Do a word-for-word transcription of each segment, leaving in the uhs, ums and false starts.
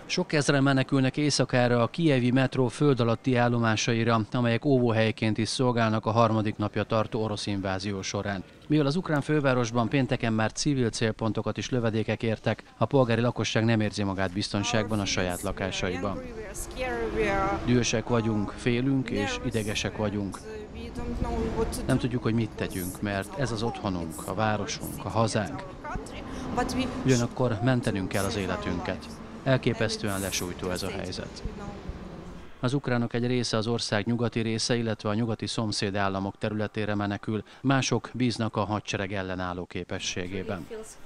Sok ezren menekülnek éjszakára a kijevi metró föld alatti állomásaira, amelyek óvóhelyként is szolgálnak a harmadik napja tartó orosz invázió során. Mivel az ukrán fővárosban pénteken már civil célpontokat is lövedékek értek, a polgári lakosság nem érzi magát biztonságban a saját lakásaiban. Dühösek vagyunk, félünk és idegesek vagyunk. Nem tudjuk, hogy mit tegyünk, mert ez az otthonunk, a városunk, a hazánk. Ugyanakkor mentenünk kell az életünket. Elképesztően lesújtó ez a helyzet. Az ukránok egy része az ország nyugati része, illetve a nyugati szomszédállamok területére menekül, mások bíznak a hadsereg ellenálló képességében.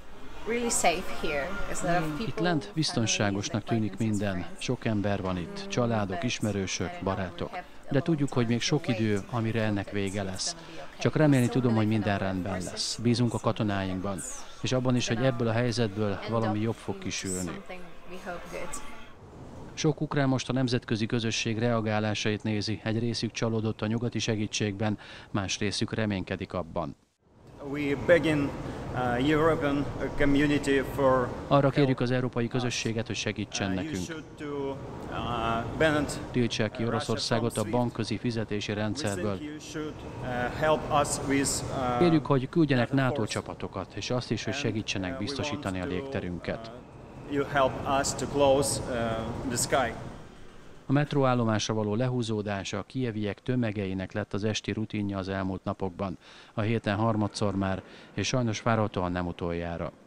Itt lent biztonságosnak tűnik minden, sok ember van itt, családok, ismerősök, barátok. De tudjuk, hogy még sok idő, amire ennek vége lesz. Csak remélni tudom, hogy minden rendben lesz. Bízunk a katonáinkban, és abban is, hogy ebből a helyzetből valami jobb fog kisülni. Sok ukrán most a nemzetközi közösség reagálásait nézi, egy részük csalódott a nyugati segítségben, más részük reménykedik abban. Arra kérjük az európai közösséget, hogy segítsen nekünk. Tiltsák ki Oroszországot a bankközi fizetési rendszerből. Kérjük, hogy küldjenek NATO csapatokat, és azt is, hogy segítsenek biztosítani a légterünket. A metróállomásra való lehúzódása a kijeviek tömegeinek lett az esti rutinja az elmúlt napokban, a héten harmadszor már, és sajnos várhatóan nem utoljára.